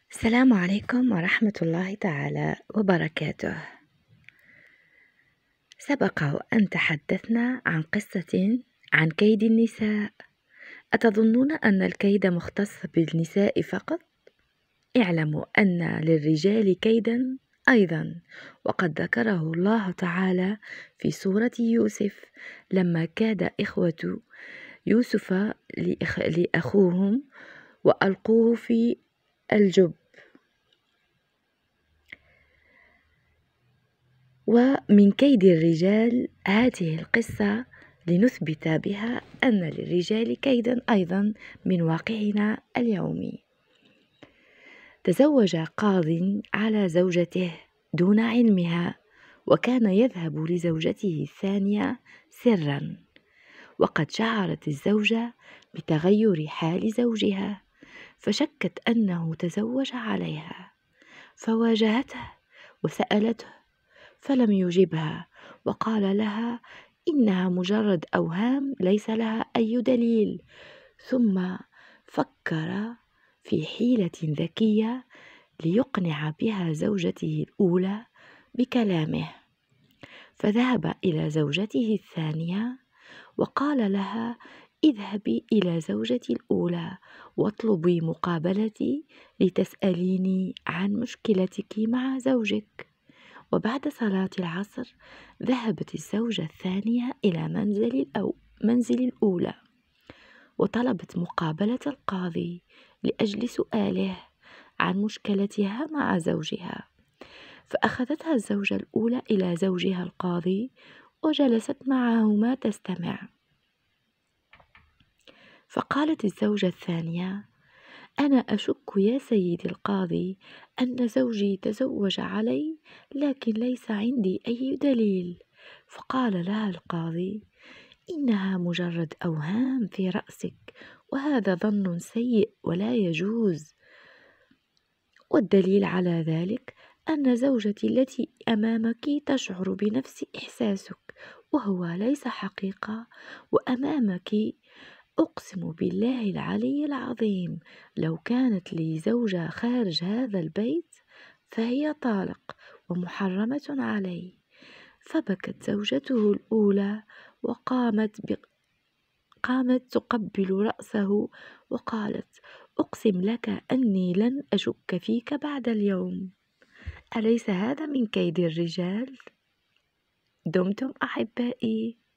السلام عليكم ورحمة الله تعالى وبركاته. سبق وأن تحدثنا عن قصة عن كيد النساء. أتظنون أن الكيد مختص بالنساء فقط؟ اعلموا أن للرجال كيدا أيضا، وقد ذكره الله تعالى في سورة يوسف لما كاد إخوة يوسف لأخوهم وألقوه في الجب. ومن كيد الرجال هذه القصة لنثبت بها أن للرجال كيدا أيضا من واقعنا اليومي. تزوج قاض على زوجته دون علمها، وكان يذهب لزوجته الثانية سرا، وقد شعرت الزوجة بتغير حال زوجها، فشكت أنه تزوج عليها، فواجهته وسألته فلم يجبها، وقال لها إنها مجرد أوهام ليس لها أي دليل. ثم فكر في حيلة ذكية ليقنع بها زوجته الأولى بكلامه، فذهب إلى زوجته الثانية وقال لها اذهبي إلى زوجتي الأولى واطلبي مقابلتي لتسأليني عن مشكلتك مع زوجك. وبعد صلاة العصر ذهبت الزوجة الثانية إلى منزل الأولى، وطلبت مقابلة القاضي لأجل سؤاله عن مشكلتها مع زوجها. فأخذتها الزوجة الأولى إلى زوجها القاضي وجلست معهما تستمع. فقالت الزوجة الثانية: أنا أشك يا سيدي القاضي أن زوجي تزوج علي، لكن ليس عندي أي دليل. فقال لها القاضي: إنها مجرد أوهام في رأسك، وهذا ظن سيء ولا يجوز، والدليل على ذلك أن زوجتي التي أمامك تشعر بنفس إحساسك، وهو ليس حقيقة، وأمامك أقسم بالله العلي العظيم لو كانت لي زوجة خارج هذا البيت فهي طالق ومحرمة علي. فبكت زوجته الأولى قامت تقبل رأسه وقالت: أقسم لك أني لن أشك فيك بعد اليوم. أليس هذا من كيد الرجال؟ دمتم أحبائي.